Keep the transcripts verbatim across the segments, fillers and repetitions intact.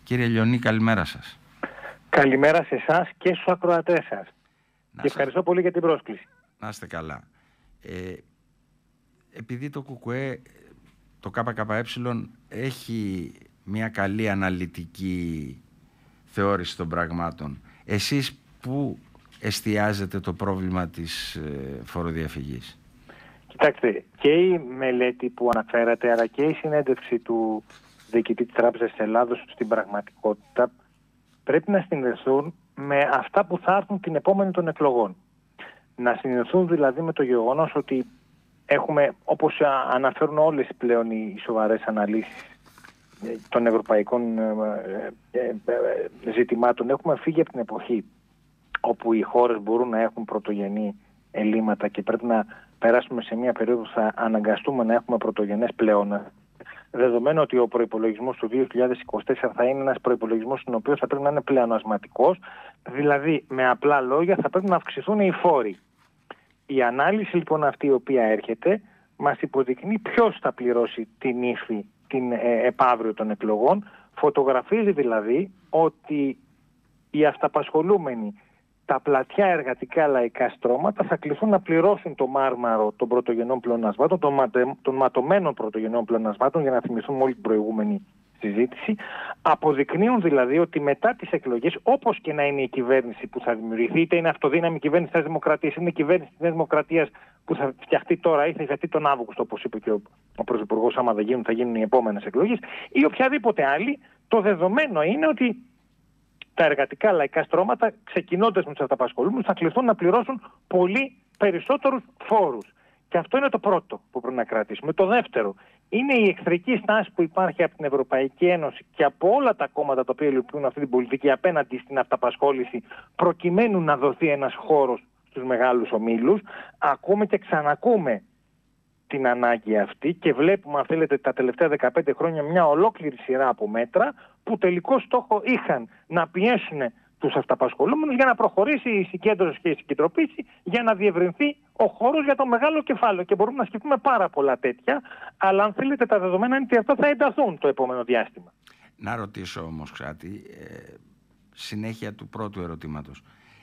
Κύριε Λιονί, καλημέρα σας. Καλημέρα σε εσάς και στους ακροατές σας. Να και ευχαριστώ πολύ για την πρόσκληση. Να είστε καλά. Ε, επειδή το ΚΚΕ, το ΚΚΕ έχει μια καλή αναλυτική θεώρηση των πραγμάτων, εσείς πού εστιάζετε το πρόβλημα της ε, φοροδιαφυγής? Κοιτάξτε, και η μελέτη που αναφέρατε, αλλά και η συνέντευξη του διοικητή της Τράπεζας της Ελλάδος στην πραγματικότητα πρέπει να συνδεθούν με αυτά που θα έρθουν την επόμενη των εκλογών. Να συνδεθούν δηλαδή με το γεγονός ότι έχουμε, όπως αναφέρουν όλες πλέον οι σοβαρές αναλύσεις των ευρωπαϊκών ζητημάτων, έχουμε φύγει από την εποχή όπου οι χώρες μπορούν να έχουν πρωτογενή ελλείμματα και πρέπει να περάσουμε σε μια περίοδο που θα αναγκαστούμε να έχουμε πρωτογενές πλεόνασμα. Δεδομένου ότι ο προϋπολογισμός του δύο χιλιάδες είκοσι τέσσερα θα είναι ένας προϋπολογισμός στον οποίο θα πρέπει να είναι πλεονασματικός, δηλαδή με απλά λόγια θα πρέπει να αυξηθούν οι φόροι. Η ανάλυση λοιπόν αυτή η οποία έρχεται μας υποδεικνύει ποιος θα πληρώσει την ύφη την ε, επαύριο των εκλογών. Φωτογραφίζει δηλαδή ότι οι αυταπασχολούμενοι, τα πλατιά εργατικά λαϊκά στρώματα θα κληθούν να πληρώσουν το μάρμαρο των πρωτογενών πλεονασμάτων, των, ματε, των ματωμένων πρωτογενών πλεονασμάτων, για να θυμηθούμε όλη την προηγούμενη συζήτηση. Αποδεικνύουν δηλαδή ότι μετά τις εκλογές, όπως και να είναι η κυβέρνηση που θα δημιουργηθεί, είτε είναι αυτοδύναμη κυβέρνηση της Δημοκρατίας, είναι η κυβέρνηση της Δημοκρατίας που θα φτιαχτεί τώρα ή θα φτιαχτεί τον Αύγουστο, όπως είπε και ο, ο Πρωθυπουργός, άμα δεν γίνουν, θα γίνουν οι επόμενες εκλογές, ή οποιαδήποτε άλλη, το δεδομένο είναι ότι τα εργατικά λαϊκά στρώματα, ξεκινώντας με τους αυταπασχολούμενους, θα κληθούν να πληρώσουν πολύ περισσότερους φόρους. Και αυτό είναι το πρώτο που πρέπει να κρατήσουμε. Το δεύτερο είναι η εχθρική στάση που υπάρχει από την Ευρωπαϊκή Ένωση και από όλα τα κόμματα τα οποία υλοποιούν αυτή την πολιτική απέναντι στην αυταπασχόληση, προκειμένου να δοθεί ένας χώρος στους μεγάλους ομίλους. Ακούμε και ξανακούμε την ανάγκη αυτή και βλέπουμε, αν θέλετε, τα τελευταία δεκαπέντε χρόνια μια ολόκληρη σειρά από μέτρα που τελικό στόχο είχαν να πιέσουν τους αυταπασχολούμενους για να προχωρήσει η συγκέντρωση και η συγκεντροποίηση, για να διευρυνθεί ο χώρος για το μεγάλο κεφάλαιο. Και μπορούμε να σκεφτούμε πάρα πολλά τέτοια, αλλά αν θέλετε τα δεδομένα είναι ότι αυτά θα ενταθούν το επόμενο διάστημα. Να ρωτήσω όμως κάτι, ε, συνέχεια του πρώτου ερωτήματος.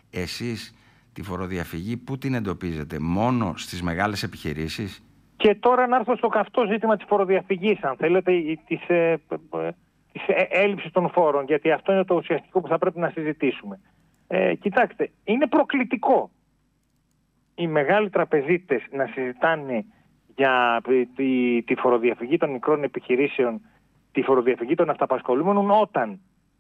Εσείς τη φοροδιαφυγή πού την εντοπίζετε, μόνο στις μεγάλες επιχειρήσεις? Και τώρα να έρθω στο καυτό ζήτημα της φοροδιαφυγής, αν θέλετε, της, ε, της έλλειψης των φόρων, γιατί αυτό είναι το ουσιαστικό που θα πρέπει να συζητήσουμε. Ε, κοιτάξτε, είναι προκλητικό οι μεγάλοι τραπεζίτες να συζητάνε για τη, τη φοροδιαφυγή των μικρών επιχειρήσεων, τη φοροδιαφυγή των αυταπασχολούμενων, όταν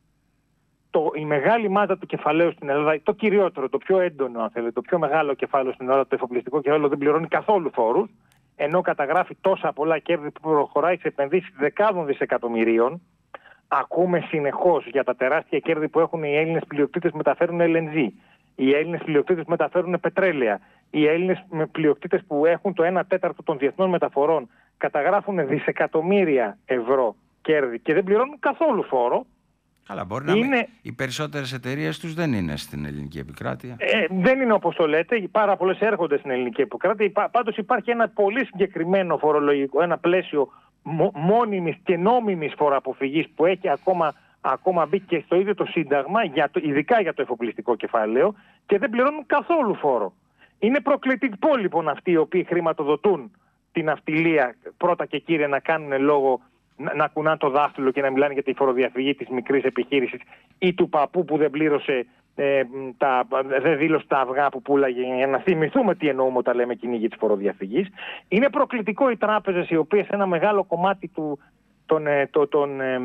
το, η μεγάλη μάζα του κεφαλαίου στην Ελλάδα, το κυριότερο, το πιο έντονο, αν θέλετε, το πιο μεγάλο κεφάλαιο στην Ελλάδα, το εφοπλιστικό κεφάλαιο, δεν πληρώνει καθόλου φόρους, ενώ καταγράφει τόσα πολλά κέρδη που προχωράει σε επενδύσεις δεκάδων δισεκατομμυρίων. Ακούμε συνεχώς για τα τεράστια κέρδη που έχουν οι Έλληνες πλειοκτήτες που μεταφέρουν ελ εν τζι, οι Έλληνες πλειοκτήτες που μεταφέρουν πετρέλαια, οι Έλληνες πλειοκτήτες που έχουν το ένα τέταρτο των διεθνών μεταφορών, καταγράφουν δισεκατομμύρια ευρώ κέρδη και δεν πληρώνουν καθόλου φόρο. Αλλά μπορεί να είναι... οι περισσότερες εταιρείες τους δεν είναι στην ελληνική επικράτεια. Ε, δεν είναι όπως το λέτε. Πάρα πολλές έρχονται στην ελληνική επικράτεια. Πάντως υπάρχει ένα πολύ συγκεκριμένο φορολογικό, ένα πλαίσιο μόνιμης και νόμιμης φοροαποφυγής που έχει ακόμα, ακόμα μπει και στο ίδιο το Σύνταγμα, για το, ειδικά για το εφοπλιστικό κεφάλαιο, και δεν πληρώνουν καθόλου φόρο. Είναι προκλητικό λοιπόν αυτοί οι οποίοι χρηματοδοτούν την ναυτιλία πρώτα και κύρια να κάνουν λόγο, να, να κουνάνε το δάχτυλο και να μιλάνε για τη φοροδιαφυγή της μικρής επιχείρησης ή του παππού που δεν πλήρωσε, ε, τα, δεν δήλωσε τα αυγά που πουλάγε, για να θυμηθούμε τι εννοούμε όταν λέμε κυνήγι της φοροδιαφυγής. Είναι προκλητικό οι τράπεζες, οι οποίες ένα μεγάλο κομμάτι του, των, ε, το, των, ε,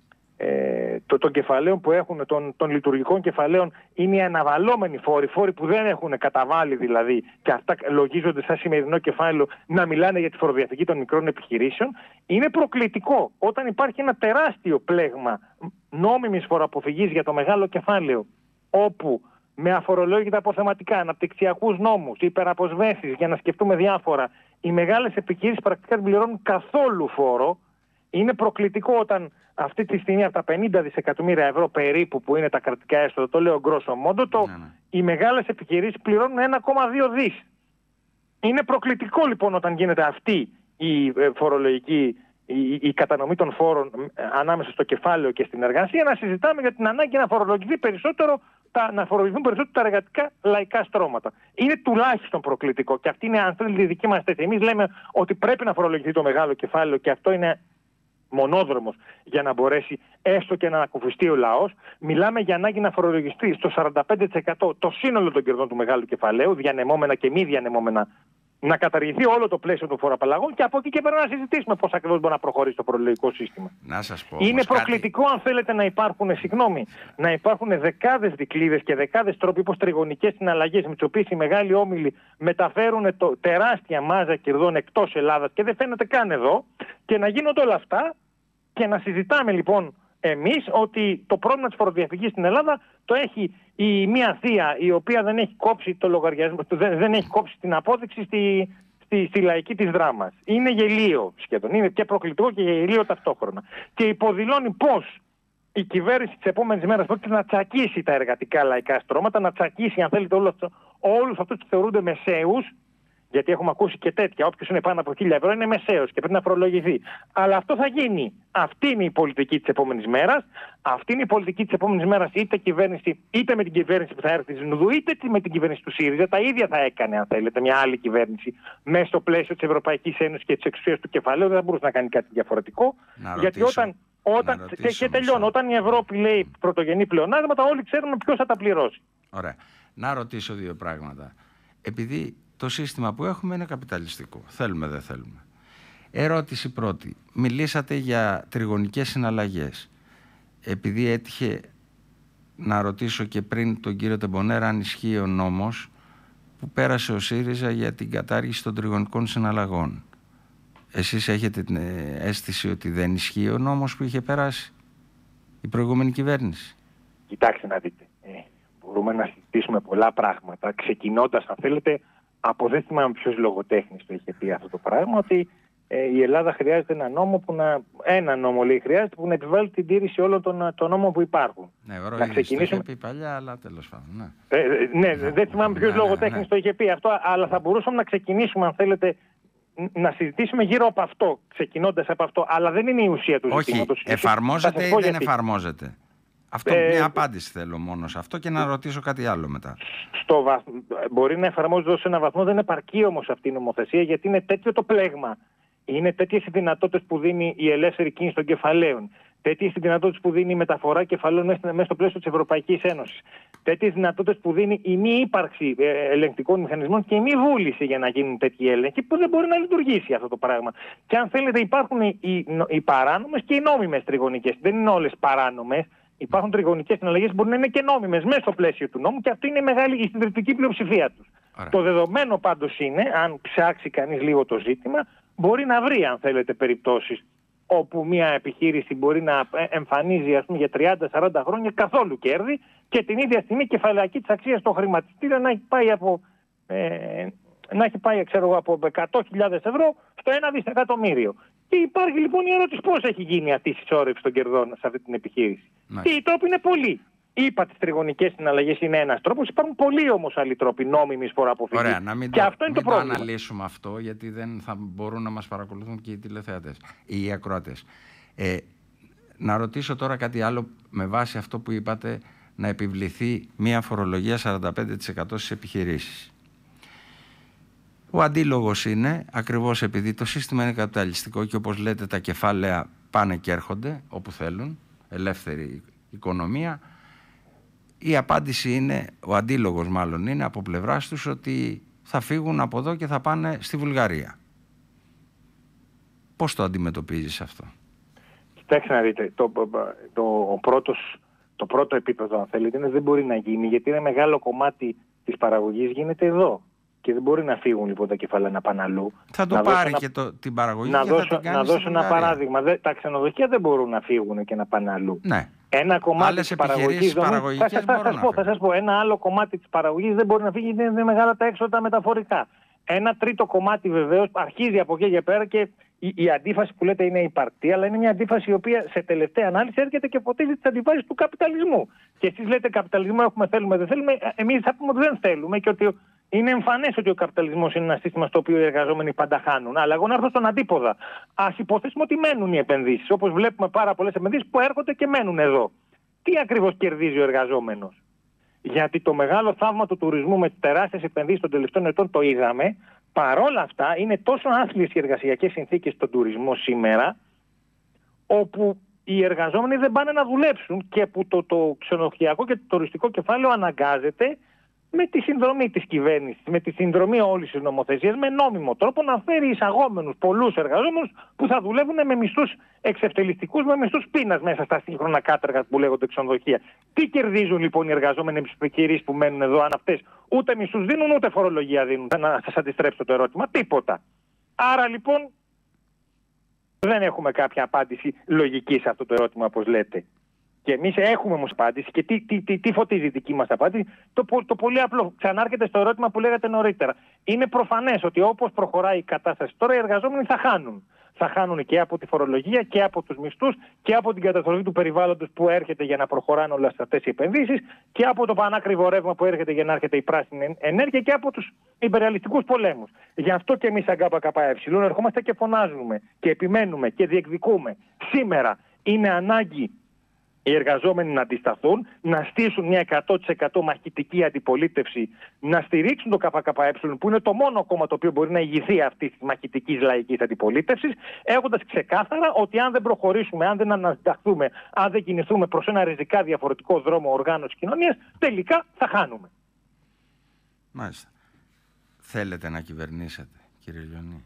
ε, το, των κεφαλαίων που έχουν, των, των λειτουργικών κεφαλαίων, είναι οι αναβαλώμενοι φόροι, φόροι που δεν έχουν καταβάλει δηλαδή, και αυτά λογίζονται σαν σημερινό κεφάλαιο, να μιλάνε για τη φοροδιαφυγή των μικρών επιχειρήσεων. Είναι προκλητικό όταν υπάρχει ένα τεράστιο πλέγμα νόμιμης φοροαποφυγής για το μεγάλο κεφάλαιο, όπου με αφορολόγητα αποθεματικά, αναπτυξιακούς νόμους, υπεραποσβέσεις, για να σκεφτούμε διάφορα, οι μεγάλες επιχειρήσεις πρακτικά δεν πληρώνουν καθόλου φόρο. Είναι προκλητικό όταν αυτή τη στιγμή από τα πενήντα δισεκατομμύρια ευρώ περίπου που είναι τα κρατικά έσοδα, το λέω γκρόσο μόντο, το, ναι, ναι. οι μεγάλες επιχειρήσεις πληρώνουν ένα κόμμα δύο δις. Είναι προκλητικό λοιπόν όταν γίνεται αυτή η φορολογική η, η κατανομή των φόρων ανάμεσα στο κεφάλαιο και στην εργασία, να συζητάμε για την ανάγκη να φορολογηθεί περισσότερο, τα, να φορολογηθούν περισσότερο τα εργατικά λαϊκά στρώματα. Είναι τουλάχιστον προκλητικό και αυτή είναι, αν θέλετε, η δική μας θέση. Εμείς λέμε ότι πρέπει να φορολογηθεί το μεγάλο κεφάλαιο και αυτό είναι μονόδρομος για να μπορέσει έστω και να ανακουφιστεί ο λαός. Μιλάμε για ανάγκη να φορολογιστεί στο σαράντα πέντε τοις εκατό το σύνολο των κερδών του μεγάλου κεφαλαίου, διανεμόμενα και μη διανεμόμενα, να καταργηθεί όλο το πλαίσιο των φοροαπαλλαγών και από εκεί και πέρα να συζητήσουμε πώς ακριβώς μπορεί να προχωρήσει το φορολογικό σύστημα. Να σας πω, είναι προκλητικό, κάτι... αν θέλετε, να υπάρχουν, συγγνώμη, να υπάρχουν δεκάδες δικλείδες και δεκάδες τρόποι, όπως τριγωνικές συναλλαγές, με τις οποίες οι μεγάλοι όμιλοι μεταφέρουν το τεράστια μάζα κερδών εκτός Ελλάδας και δεν φαίνεται καν εδώ, και να γίνονται όλα αυτά και να συζητάμε λοιπόν εμείς ότι το πρόβλημα της φοροδιαφυγής στην Ελλάδα το έχει η μία θεία, η οποία δεν έχει κόψει το λογαριασμό, δεν, δεν έχει κόψει την απόδειξη στη, στη, στη λαϊκή της δράμας. Είναι γελίο σχεδόν, είναι και προκλητικό και γελίο ταυτόχρονα. Και υποδηλώνει πώς η κυβέρνηση της επόμενης μέρας πρόκειται να τσακίσει τα εργατικά λαϊκά στρώματα, να τσακίσει, αν θέλετε, όλους, όλους αυτούς που θεωρούνται μεσαίους. Γιατί έχουμε ακούσει και τέτοια. Όποιος είναι πάνω από χίλια ευρώ είναι μεσαίος και πρέπει να φορολογηθεί. Αλλά αυτό θα γίνει. Αυτή είναι η πολιτική της επόμενης μέρας. Αυτή είναι η πολιτική της επόμενης μέρας, είτε, κυβέρνηση, είτε με την κυβέρνηση που θα έρθει της Νουδού, είτε με την κυβέρνηση του ΣΥΡΙΖΑ. Τα ίδια θα έκανε, αν θέλετε, μια άλλη κυβέρνηση μέσα στο πλαίσιο της Ευρωπαϊκής Ένωσης και της εξουσίας του κεφαλαίου. Δεν θα μπορούσε να κάνει κάτι διαφορετικό. Να γιατί ρωτήσω, όταν. Όταν, ρωτήσω, και, και τελειώνω. Όταν η Ευρώπη λέει πρωτογενή πλεονάσματα, όλοι ξέρουμε ποιος θα τα πληρώσει. Ωραία. Να ρωτήσω δύο πράγματα. Επειδή το σύστημα που έχουμε είναι καπιταλιστικό. Θέλουμε, δεν θέλουμε. Ερώτηση πρώτη. Μιλήσατε για τριγωνικές συναλλαγές. Επειδή έτυχε να ρωτήσω και πριν τον κύριο Τεμπονέρα αν ισχύει ο νόμος που πέρασε ο ΣΥΡΙΖΑ για την κατάργηση των τριγωνικών συναλλαγών. Εσείς έχετε την αίσθηση ότι δεν ισχύει ο νόμος που είχε περάσει η προηγούμενη κυβέρνηση? Κοιτάξτε να δείτε. Ε, μπορούμε να συζητήσουμε πολλά πράγματα, ξεκινώντας, αν θέλετε, από δεν θυμάμαι ποιος λογοτέχνης το είχε πει αυτό το πράγμα, ότι ε, η Ελλάδα χρειάζεται ένα νόμο που να. Ένα νόμο λέει χρειάζεται που να επιβάλλει την τήρηση όλων των, των νόμων που υπάρχουν. Ναι, ο Ρόιδης το είχε πει παλιά, αλλά τέλος πάντων. Ναι, ε, ναι, ναι, δεν θυμάμαι ποιος ναι, λογοτέχνης ναι, ναι. το είχε πει αυτό, αλλά θα μπορούσαμε να ξεκινήσουμε, αν θέλετε, να συζητήσουμε γύρω από αυτό, ξεκινώντας από αυτό. Αλλά δεν είναι η ουσία του ζητήματος. Όχι, εφαρμόζεται ή δεν γιατί. εφαρμόζεται? Αυτό, ε, μια απάντηση θέλω μόνο σε αυτό και να ρωτήσω κάτι άλλο μετά. Στο βαθ... Μπορεί να εφαρμόζεται σε έναν βαθμό, δεν επαρκεί όμως αυτή η νομοθεσία, γιατί είναι τέτοιο το πλέγμα. Είναι τέτοιες οι δυνατότητες που δίνει η ελεύθερη κίνηση των κεφαλαίων. Τέτοιες οι δυνατότητες που δίνει η μεταφορά κεφαλαίων μέσα στο πλαίσιο της Ευρωπαϊκής Ένωσης. Τέτοιες δυνατότητες που δίνει η μη ύπαρξη ελεγκτικών μηχανισμών και η μη βούληση για να γίνουν τέτοιοι έλεγχοι, που δεν μπορεί να λειτουργήσει αυτό το πράγμα. Και αν θέλετε, υπάρχουν οι, οι, οι παράνομες και οι νόμιμες τριγωνικές. Δεν είναι όλες παράνομες. Υπάρχουν τριγωνικές συναλλαγές που μπορεί να είναι και νόμιμες μέσα στο πλαίσιο του νόμου και αυτή είναι μεγάλη η συντριπτική πλειοψηφία τους. Άρα. Το δεδομένο πάντως είναι, αν ψάξει κανείς λίγο το ζήτημα, μπορεί να βρει, αν θέλετε, περιπτώσεις όπου μια επιχείρηση μπορεί να εμφανίζει, ας πούμε, για τριάντα με σαράντα χρόνια καθόλου κέρδη και την ίδια στιγμή η κεφαλαϊκή της αξία στο χρηματιστήριο να έχει πάει από, ε, να έχει πάει, ξέρω, από εκατό χιλιάδες ευρώ στο ένα δισεκατομμύριο. Και υπάρχει λοιπόν η ερώτηση πώς έχει γίνει αυτή η συσσόρευση των κερδών σε αυτή την επιχείρηση. Ναι. Και οι τρόποι είναι πολλοί. Είπα, τις τριγωνικές συναλλαγές είναι ένας τρόπος, υπάρχουν πολλοί όμως άλλοι τρόποι νόμιμης φοροαποφυγής. Ωραία, να μην και το, αυτό είναι μην το πρόβλημα. το αναλύσουμε αυτό, γιατί δεν θα μπορούν να μας παρακολουθούν και οι τηλεθεατές ή οι ακροατές. Ε, να ρωτήσω τώρα κάτι άλλο με βάση αυτό που είπατε, να επιβληθεί μια φορολογία σαράντα πέντε τοις εκατό στις επιχειρήσεις. Ο αντίλογος είναι, ακριβώς επειδή το σύστημα είναι καπιταλιστικό και όπως λέτε τα κεφάλαια πάνε και έρχονται όπου θέλουν, ελεύθερη οικονομία, η απάντηση είναι, ο αντίλογος μάλλον είναι από πλευράς τους, ότι θα φύγουν από εδώ και θα πάνε στη Βουλγαρία. Πώς το αντιμετωπίζεις αυτό? Κοιτάξτε να δείτε, το, το, το, πρώτος, το πρώτο επίπεδο, αν θέλετε, είναι, δεν μπορεί να γίνει, γιατί ένα μεγάλο κομμάτι της παραγωγής γίνεται εδώ. Και δεν μπορεί να φύγουν λοιπόν τα κεφάλαια να πάνε αλλού. Θα το να πάρει ένα... και το, την παραγωγή να και δώσω, θα την κάνει να δώσω ένα παράδειγμα. Δε, τα ξενοδοχεία δεν μπορούν να φύγουν και να πάνε αλλού. Ναι. Ένα κομμάτι Άλλες της παραγωγής, παραγωγικές θα, θα, θα, θα, πω, θα σας πω, ένα άλλο κομμάτι της παραγωγής δεν μπορεί να φύγει, είναι μεγάλα τα έξοδα μεταφορικά. Ένα τρίτο κομμάτι βεβαίως αρχίζει από εκεί και πέρα και η, η αντίφαση που λέτε είναι υπαρκτή, αλλά είναι μια αντίφαση η οποία σε τελευταία ανάλυση έρχεται και φωτίζει τις αντιφάσεις του καπιταλισμού. Και εσείς λέτε καπιταλισμό έχουμε, θέλουμε, δεν θέλουμε. Εμείς θα πούμε ότι δεν θέλουμε και ότι είναι εμφανές ότι ο καπιταλισμός είναι ένα σύστημα στο οποίο οι εργαζόμενοι πάντα χάνουν. Αλλά εγώ να έρθω στον αντίποδα. Ας υποθέσουμε ότι μένουν οι επενδύσεις. Όπως βλέπουμε πάρα πολλές επενδύσεις που έρχονται και μένουν εδώ. Τι ακριβώς κερδίζει ο εργαζόμενος? Γιατί το μεγάλο θαύμα του τουρισμού με τεράστιες επενδύσεις των τελευταίων ετών το είδαμε. Παρόλα αυτά είναι τόσο άθλιες οι εργασιακές συνθήκες στον τουρισμό σήμερα, όπου οι εργαζόμενοι δεν πάνε να δουλέψουν και που το, το ξενοδοχειακό και το τουριστικό κεφάλαιο αναγκάζεται με τη συνδρομή της κυβέρνησης, με τη συνδρομή όλης της νομοθεσίας, με νόμιμο τρόπο να φέρει εισαγόμενους πολλούς εργαζόμενους που θα δουλεύουν με μισθούς εξευτελιστικούς, με μισθούς πείνας μέσα στα σύγχρονα κάτεργα που λέγονται ξενοδοχεία. Τι κερδίζουν λοιπόν οι εργαζόμενοι επιχειρήσεις που μένουν εδώ, αν αυτές ούτε μισθούς δίνουν ούτε φορολογία δίνουν? Να σας αντιστρέψω το ερώτημα. Τίποτα. Άρα λοιπόν δεν έχουμε κάποια απάντηση λογική σε αυτό το ερώτημα, όπως λέτε. Και εμείς έχουμε όμως απάντηση. Και τι, τι, τι, τι φωτίζει η δική μας απάντηση? Το, το πολύ απλό. Ξανάρχεται στο ερώτημα που λέγατε νωρίτερα. Είναι προφανές ότι όπως προχωράει η κατάσταση τώρα, οι εργαζόμενοι θα χάνουν. Θα χάνουν και από τη φορολογία και από τους μισθούς και από την καταστροφή του περιβάλλοντος που έρχεται για να προχωράνε όλες αυτές οι επενδύσεις και από το πανάκριβο ρεύμα που έρχεται για να έρχεται η πράσινη ενέργεια και από τους υπερρεαλιστικούς πολέμους. Γι' αυτό και εμείς σαν ΚΚΕ ερχόμαστε και φωνάζουμε και επιμένουμε και διεκδικούμε. Σήμερα είναι ανάγκη οι εργαζόμενοι να αντισταθούν, να στήσουν μια εκατό τοις εκατό μαχητική αντιπολίτευση, να στηρίξουν το ΚΚΕ που είναι το μόνο κόμμα το οποίο μπορεί να ηγηθεί αυτής της μαχητικής λαϊκής αντιπολίτευσης, έχοντας ξεκάθαρα ότι αν δεν προχωρήσουμε, αν δεν ανασταχθούμε, αν δεν κινηθούμε προς ένα ριζικά διαφορετικό δρόμο οργάνωσης κοινωνίας, τελικά θα χάνουμε. Μάλιστα. Θέλετε να κυβερνήσετε, κύριε Λιονί?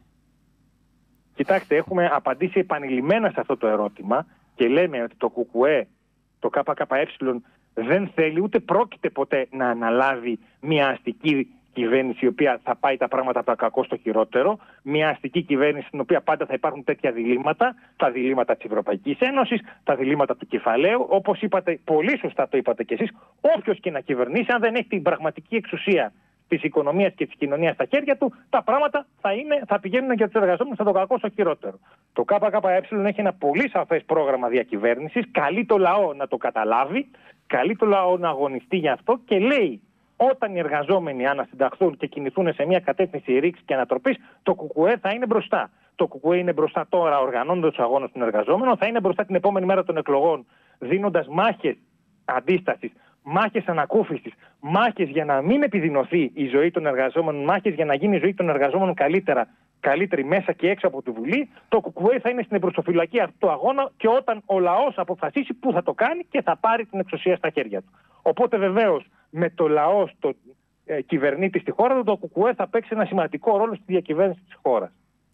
Κοιτάξτε, έχουμε απαντήσει επανειλημμένα σε αυτό το ερώτημα και λέμε ότι το ΚΚΕ, το ΚΚΕ δεν θέλει ούτε πρόκειται ποτέ να αναλάβει μια αστική κυβέρνηση η οποία θα πάει τα πράγματα από το κακό στο χειρότερο, μια αστική κυβέρνηση στην οποία πάντα θα υπάρχουν τέτοια διλήμματα, τα διλήμματα της Ευρωπαϊκής Ένωσης, τα διλήμματα του κεφαλαίου. Όπως είπατε, πολύ σωστά το είπατε κι εσείς, όποιος και να κυβερνήσει, αν δεν έχει την πραγματική εξουσία της οικονομίας και της κοινωνίας στα χέρια του, τα πράγματα θα, είναι, θα πηγαίνουν για τους εργαζόμενους από το κακό στο χειρότερο. Το ΚΚΕ έχει ένα πολύ σαφές πρόγραμμα διακυβέρνησης, καλεί το λαό να το καταλάβει, καλεί το λαό να αγωνιστεί γι' αυτό και λέει όταν οι εργαζόμενοι ανασυνταχθούν και κινηθούν σε μια κατεύθυνση ρήξης και ανατροπής, το ΚΚΕ θα είναι μπροστά. Το ΚΚΕ είναι μπροστά τώρα οργανώνοντας τους αγώνες των εργαζόμενων, θα είναι μπροστά την επόμενη μέρα των εκλογών δίνοντας μάχες αντίστασης, μάχες ανακούφισης, μάχες για να μην επιδεινωθεί η ζωή των εργαζόμενων, μάχες για να γίνει η ζωή των εργαζόμενων καλύτερα, καλύτερη μέσα και έξω από τη Βουλή. Το ΚΚΕ θα είναι στην εμπροστοφυλακή αυτού του αγώνα και όταν ο λαός αποφασίσει που θα το κάνει και θα πάρει την εξουσία στα χέρια του. Οπότε βεβαίως με το λαό στο ε, κυβερνήτη στη χώρα του, το ΚΚΕ θα παίξει ένα σημαντικό ρόλο στη διακυβέρνηση της χώρας.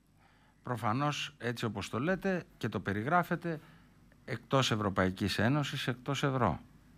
Προφανώς έτσι όπως το λέτε και το περιγράφετε, εκτός Ευρωπαϊκής Ένωσης, εκτός ευρώ.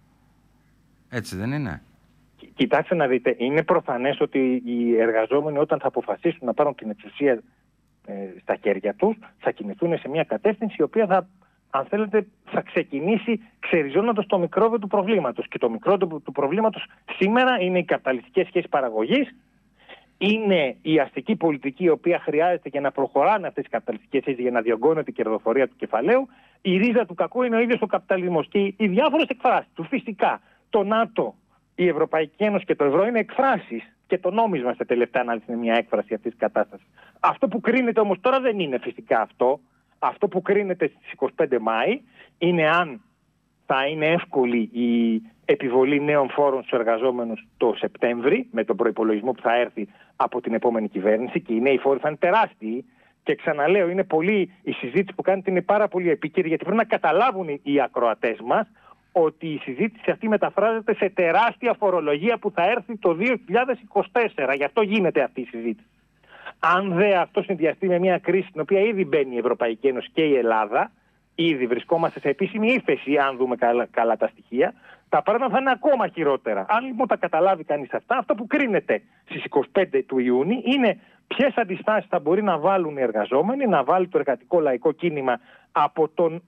Έτσι δεν είναι? Κοιτάξτε να δείτε, είναι προφανές ότι οι εργαζόμενοι όταν θα αποφασίσουν να πάρουν την εξουσία ε, στα χέρια τους, θα κινηθούν σε μια κατεύθυνση η οποία θα, αν θέλετε, θα ξεκινήσει ξεριζώνοντας το μικρόβιο του προβλήματος. Και το μικρόβιο του προβλήματος σήμερα είναι οι καπιταλιστικές σχέσεις παραγωγής, είναι η αστική πολιτική η οποία χρειάζεται για να προχωράνε αυτές οι καπιταλιστικές σχέσεις, για να διωγγώνεται η κερδοφορία του κεφαλαίου. Η ρίζα του κακού είναι ο ίδιος ο καπιταλισμός και οι διάφορες εκφράσεις του. Φυσικά, το ΝΑΤΟ, η Ευρωπαϊκή Ένωση και το ευρώ είναι εκφράσεις και το νόμισμα σε τελευταία ανάλυση είναι μια έκφραση αυτής της κατάστασης. Αυτό που κρίνεται όμως τώρα δεν είναι φυσικά αυτό. Αυτό που κρίνεται στις είκοσι πέντε Μάη είναι αν θα είναι εύκολη η επιβολή νέων φόρων στους εργαζόμενους το Σεπτέμβρη με τον προϋπολογισμό που θα έρθει από την επόμενη κυβέρνηση και οι νέοι φόροι θα είναι τεράστιοι. Και ξαναλέω, είναι πολύ, η συζήτηση που κάνετε είναι πάρα πολύ επίκαιρη γιατί πρέπει να καταλάβουν οι ακροατές μας ότι η συζήτηση αυτή μεταφράζεται σε τεράστια φορολογία που θα έρθει το δύο χιλιάδες είκοσι τέσσερα. Γι' αυτό γίνεται αυτή η συζήτηση. Αν δε αυτό συνδυαστεί με μια κρίση στην οποία ήδη μπαίνει η Ευρωπαϊκή Ένωση και η Ελλάδα, ήδη βρισκόμαστε σε επίσημη ύφεση, αν δούμε καλά, καλά τα στοιχεία, τα πράγματα θα είναι ακόμα χειρότερα. Αν λοιπόν τα καταλάβει κανείς αυτά, αυτό που κρίνεται στις είκοσι πέντε του Ιούνιου είναι ποιες αντιστάσεις θα μπορεί να βάλουν οι εργαζόμενοι, να βάλει το εργατικό λαϊκό κίνημα από τον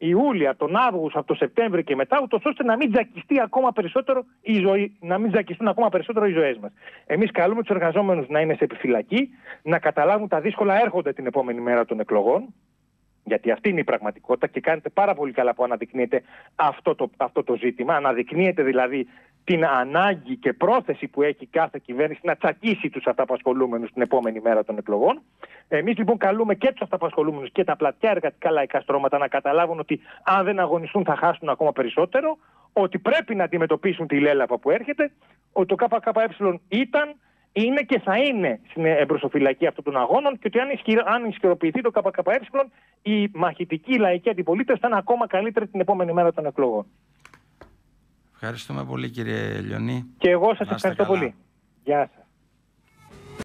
Ιούλιο, από τον Αύγουστο, από τον Σεπτέμβριο και μετά, ούτως ώστε να μην τζακιστεί ακόμα περισσότερο η ζωή, να μην τζακιστούν ακόμα περισσότερο οι ζωές μας. Εμείς καλούμε τους εργαζόμενους να είναι σε επιφυλακή, να καταλάβουν τα δύσκολα έρχονται την επόμενη μέρα των εκλογών, γιατί αυτή είναι η πραγματικότητα και κάνετε πάρα πολύ καλά που αναδεικνύετε αυτό το, αυτό το ζήτημα. Αναδεικνύετε δηλαδή την ανάγκη και πρόθεση που έχει κάθε κυβέρνηση να τσακίσει τους αυταπασχολούμενους την επόμενη μέρα των εκλογών. Εμείς λοιπόν καλούμε και τους αυταπασχολούμενους και τα πλατιά εργατικά λαϊκά στρώματα να καταλάβουν ότι αν δεν αγωνιστούν θα χάσουν ακόμα περισσότερο, ότι πρέπει να αντιμετωπίσουν τη λέλαπα που έρχεται, ότι το ΚΚΕ ήταν, είναι και θα είναι στην εμπροσθοφυλακή αυτών των αγώνων και ότι αν, ισχυρο, αν ισχυροποιηθεί το ΚΚΕ, η μαχητική λαϊκή αντιπολίτευση θα είναι ακόμα καλύτερη την επόμενη μέρα των εκλογών. Ευχαριστούμε πολύ, κύριε Λιονί. Και εγώ σας ευχαριστώ καλά. πολύ. Γεια σας.